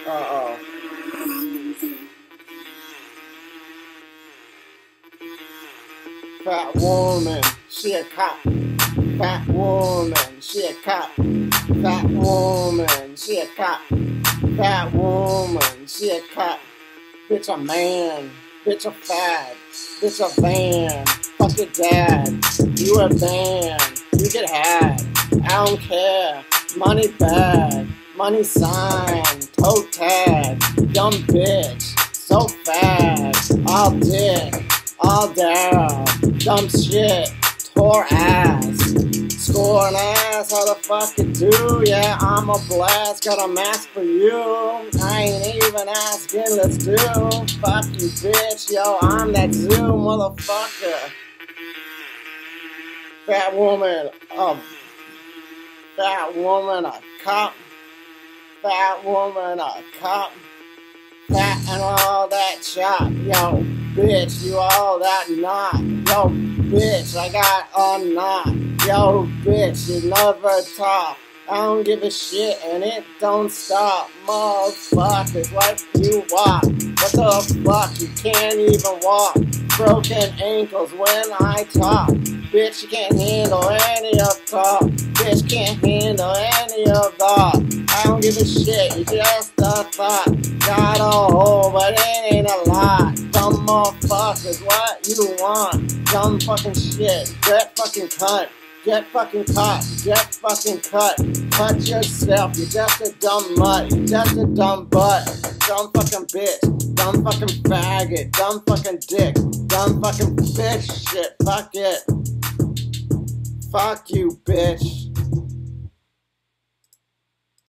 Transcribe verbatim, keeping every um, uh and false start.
Uh-oh. Fat woman, she a cop. Fat woman, she a cop. Fat woman, she a cop. Fat woman, she a cop. Bitch a man, bitch a fat, bitch a van. Fuck your dad, you a van, you get had. I don't care, money bag, money sign, toe tag. Dumb bitch, so fast, all dick, all down. Dumb shit, tore ass. Score an ass, how the fuck it do? Yeah, I'm a blast, got a mask for you. I ain't even asking, let's do. Fuck you, bitch, yo, I'm that zoo, motherfucker. Fat woman, a fat woman, a cop. Fat woman, a cop. Fat and all that chop, yo, bitch, you all that knot. Yo, bitch, I got a knot. Yo, bitch, you never talk. I don't give a shit and it don't stop. Motherfuckers, like you walk. What the fuck, you can't even walk. Broken ankles when I talk. Bitch, you can't handle any of talk. Bitch, can't handle any of that. I don't give a shit, you just a thought. Got a hole, but it ain't a lot. Dumb motherfuckers, what you want? Dumb fucking shit, get fucking cunt. Get fucking caught, get fucking cut. Cut yourself, you're just a dumb mutt. You're just a dumb butt. Dumb fucking bitch. Dumb fucking faggot. Dumb fucking dick. Dumb fucking bitch shit. Fuck it. Fuck you, bitch.